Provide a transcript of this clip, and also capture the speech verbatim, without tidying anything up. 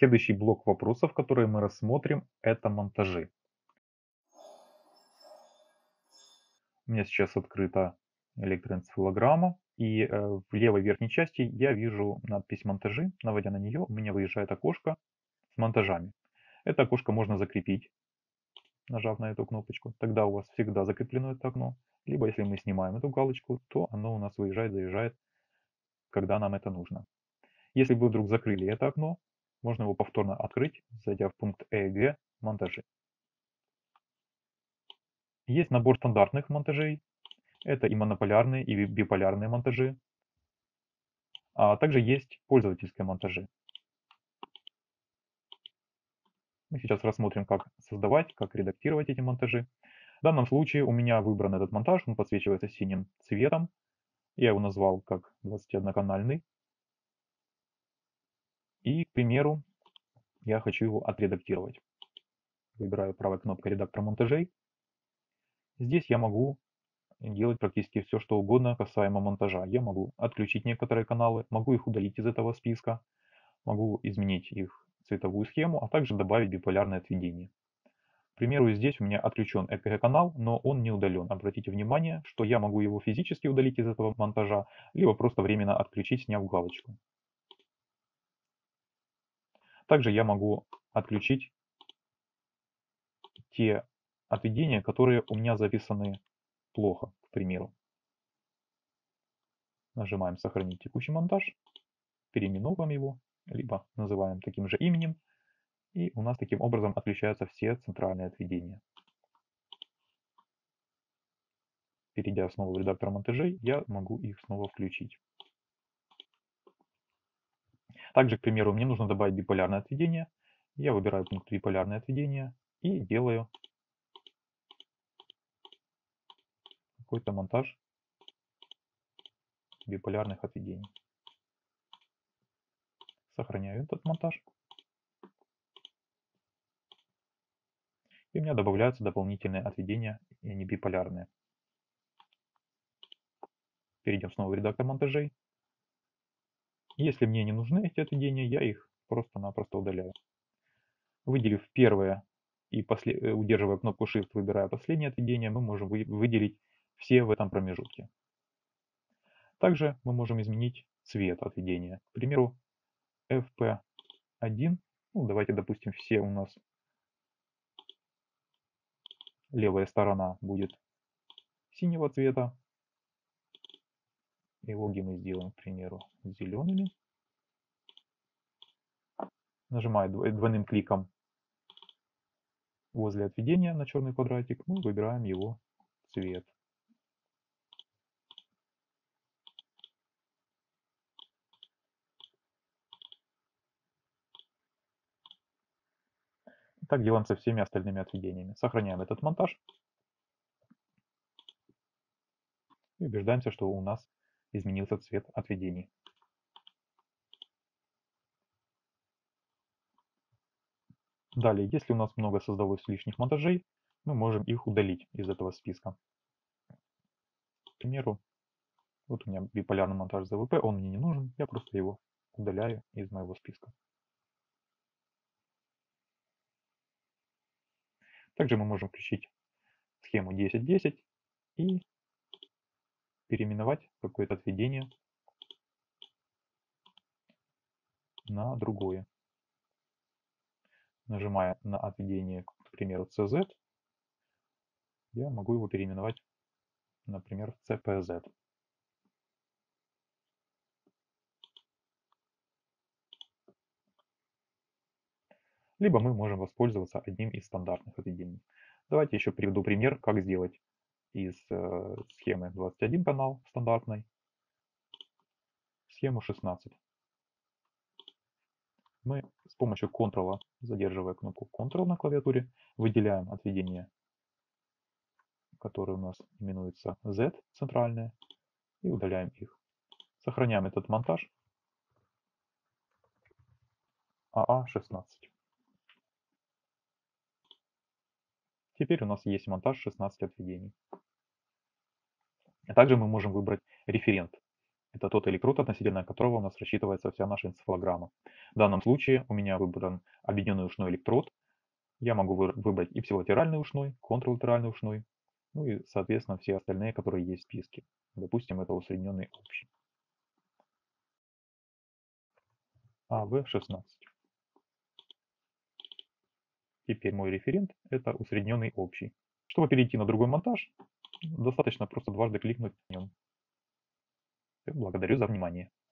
Следующий блок вопросов, которые мы рассмотрим, это монтажи. У меня сейчас открыта электроэнцефалограмма, и э, в левой верхней части я вижу надпись «Монтажи». Наводя на нее, у меня выезжает окошко с монтажами. Это окошко можно закрепить, нажав на эту кнопочку. Тогда у вас всегда закреплено это окно. Либо если мы снимаем эту галочку, то оно у нас выезжает, заезжает, когда нам это нужно. Если вы вдруг закрыли это окно, можно его повторно открыть, зайдя в пункт «ЭГ. Монтажи». Есть набор стандартных монтажей. Это и монополярные, и биполярные монтажи. А также есть пользовательские монтажи. Мы сейчас рассмотрим, как создавать, как редактировать эти монтажи. В данном случае у меня выбран этот монтаж, он подсвечивается синим цветом. Я его назвал как двадцатиодноканальный. И, к примеру, я хочу его отредактировать. Выбираю правой кнопкой «Редактор монтажей». Здесь я могу делать практически все, что угодно касаемо монтажа. Я могу отключить некоторые каналы, могу их удалить из этого списка, могу изменить их цветовую схему, а также добавить биполярное отведение. К примеру, здесь у меня отключен и пи джи-канал, но он не удален. Обратите внимание, что я могу его физически удалить из этого монтажа, либо просто временно отключить, сняв галочку. Также я могу отключить те отведения, которые у меня записаны плохо, к примеру. Нажимаем «Сохранить текущий монтаж», переименовываем его, либо называем таким же именем, и у нас таким образом отключаются все центральные отведения. Перейдя снова в редактор монтажей, я могу их снова включить. Также, к примеру, мне нужно добавить биполярное отведение. Я выбираю пункт «Биполярное отведение» и делаю какой-то монтаж биполярных отведений. Сохраняю этот монтаж. И у меня добавляются дополнительные отведения, и они биполярные. Перейдем снова в редактор монтажей. Если мне не нужны эти отведения, я их просто-напросто удаляю. Выделив первое и после... удерживая кнопку Shift, выбирая последнее отведение, мы можем вы... выделить все в этом промежутке. Также мы можем изменить цвет отведения. К примеру, эф пи один. Ну, давайте, допустим, все у нас левая сторона будет синего цвета. И логи мы сделаем, к примеру, зелеными. Нажимая двойным кликом возле отведения на черный квадратик, мы выбираем его цвет. Так делаем со всеми остальными отведениями. Сохраняем этот монтаж. И убеждаемся, что у нас изменился цвет отведений. Далее, если у нас много создалось лишних монтажей, мы можем их удалить из этого списка. К примеру, вот у меня биполярный монтаж зэ вэ пэ, он мне не нужен, я просто его удаляю из моего списка. Также мы можем включить схему десять десять и переименовать какое-то отведение на другое. Нажимая на отведение, к примеру, си зет, я могу его переименовать, например, в си пи зет. Либо мы можем воспользоваться одним из стандартных отведений. Давайте еще приведу пример, как сделать из э, схемы двадцать один канал стандартной схему шестнадцать. Мы с помощью Ctrl, задерживая кнопку Ctrl на клавиатуре, выделяем отведение, которое у нас именуется Z, центральное, и удаляем их. Сохраняем этот монтаж а а шестнадцать. Теперь у нас есть монтаж шестнадцать отведений. Также мы можем выбрать референт. Это тот электрод, относительно которого у нас рассчитывается вся наша энцефалограмма. В данном случае у меня выбран объединенный ушной электрод. Я могу вы- выбрать ипсилатеральный ушной, контралатеральный ушной, ну и, соответственно, все остальные, которые есть в списке. Допустим, это усредненный общий. А В шестнадцать. Теперь мой референт — это усредненный общий. Чтобы перейти на другой монтаж, достаточно просто дважды кликнуть на нем. Благодарю за внимание.